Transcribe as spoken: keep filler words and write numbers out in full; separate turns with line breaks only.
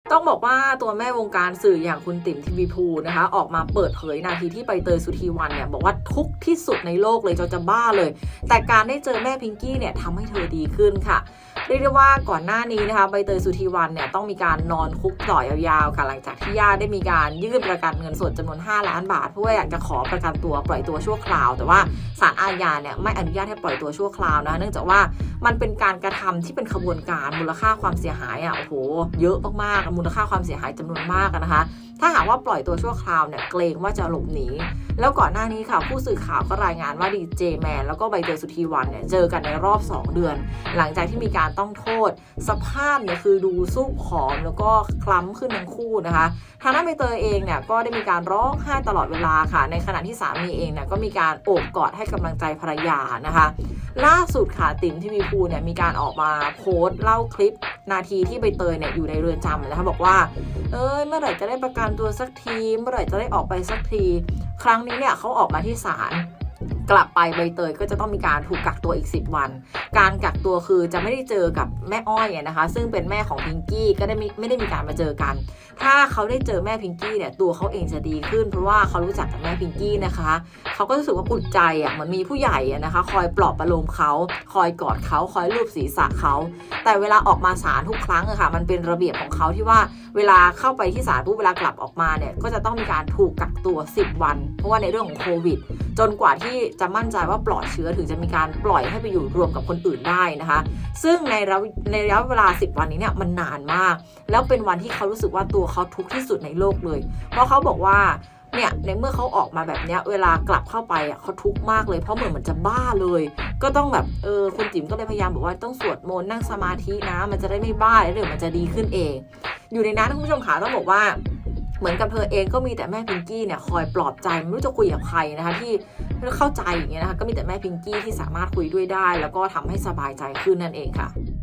ต้องบอกว่าตัวแม่วงการสื่ออย่างคุณติ๋มทีวีภูนะคะออกมาเปิดเผยนาทีที่ใบเตยสุธีวรรณเนี่ยบอกว่าทุกที่สุดในโลกเลยจนจะบ้าเลยแต่การได้เจอแม่พิงกี้เนี่ยทำให้เธอดีขึ้นค่ะเรียกได้ว่าก่อนหน้านี้นะคะใบเตยสุธีวรรณเนี่ยต้องมีการนอนคุกต่อยาวๆค่ะหลังจากที่ญาติได้มีการยื่นประกันเงินสดจำนวนห้าล้านบาทเพื่ออยากจะขอประกันตัวปล่อยตัวชั่วคราวแต่ว่าศาลอาญาเนี่ยไม่อนุญาตให้ปล่อยตัวชั่วคราวนะเนื่องจากว่ามันเป็นการกระทำที่เป็นขบวนการมูลค่าความเสียหายอ่ะโอ้โหเยอะมากๆมูลค่าความเสียหายจำนวนมากนะคะถ้าหากว่าปล่อยตัวชั่วคราวเนี่ยเกรงว่าจะหลบหนีแล้วก่อนหน้านี้ค่ะผู้สื่อข่าวก็รายงานว่าดีเจแมนแล้วก็ใบเตยสุธีวรรณเนี่ยเจอกันในรอบสองเดือนหลังจากที่มีการต้องโทษสภาพเนี่ยคือดูซุบผอมแล้วก็คล้ำขึ้นทั้งคู่นะคะทางด้านใบเตยเองเนี่ยก็ได้มีการร้องไห้ตลอดเวลาค่ะในขณะที่สามีเองเนี่ยก็มีการโอบกอดให้กำลังใจภรรยานะคะล่าสุดค่ะติ๋มทีวีภูเนี่ยมีการออกมาโพสต์เล่าคลิปนาทีที่ใบเตยเนี่ยอยู่ในเรือนจำนะคะบอกว่าเอ้ยเมื่อไหร่จะได้ประกันตัวสักทีเมื่อไหร่จะได้ออกไปสักทีครั้งนี้เนี่ยเขาออกมาที่ศาลกลับไปใบเตยก็จะต้องมีการถูกกักตัวอีกสิบวันการกักตัวคือจะไม่ได้เจอกับแม่อ้อยนะคะซึ่งเป็นแม่ของพิงกี้ก็ได้ไม่ไม่ได้มีการมาเจอกันถ้าเขาได้เจอแม่พิงกี้เนี่ยตัวเขาเองจะดีขึ้นเพราะว่าเขารู้จักกับแม่พิงกี้นะคะเขาก็รู้สึกว่าอุ่นใจอ่ะเหมือนมีผู้ใหญ่นะคะคอยปลอบประโลมเขาคอยกอดเขาคอยลูบศีรษะเขาแต่เวลาออกมาศาลทุกครั้งอะค่ะมันเป็นระเบียบของเขาที่ว่าเวลาเข้าไปที่ศาลปุ๊บเวลากลับออกมาเนี่ยก็จะต้องมีการถูกกักตัวสิบวันเพราะว่าในเรื่องของโควิดจนกว่าที่จะมั่นใจว่าปลอดเชื้อถึงจะมีการปล่อยให้ไปอยู่รวมกับคนอื่นได้นะคะซึ่งในระในระยะเวลาสิบวันนี้เนี่ยมันนานมากแล้วเป็นวันที่เขารู้สึกว่าตัวเขาทุกข์ที่สุดในโลกเลยเพราะเขาบอกว่าเนี่ยในเมื่อเขาออกมาแบบเนี้ยเวลากลับเข้าไปอ่ะเขาทุกข์มากเลยเพราะเหมือนมันจะบ้าเลยก็ต้องแบบเออคุณจิ๋มก็เลยพยายามบอกว่าต้องสวดมนต์นั่งสมาธินะมันจะได้ไม่บ้าแล้วเดี๋ยวมันจะดีขึ้นเองอยู่ในนั้นคุณผู้ชมขาต้องบอกว่าเหมือนกับเธอเองก็มีแต่แม่พิงกี้เนี่ยคอยปลอบใจไม่รู้จะคุยกับใครนะคะที่เข้าใจอย่างเงี้ยนะคะก็มีแต่แม่พิงกี้ที่สามารถคุยด้วยได้แล้วก็ทำให้สบายใจขึ้นนั่นเองค่ะ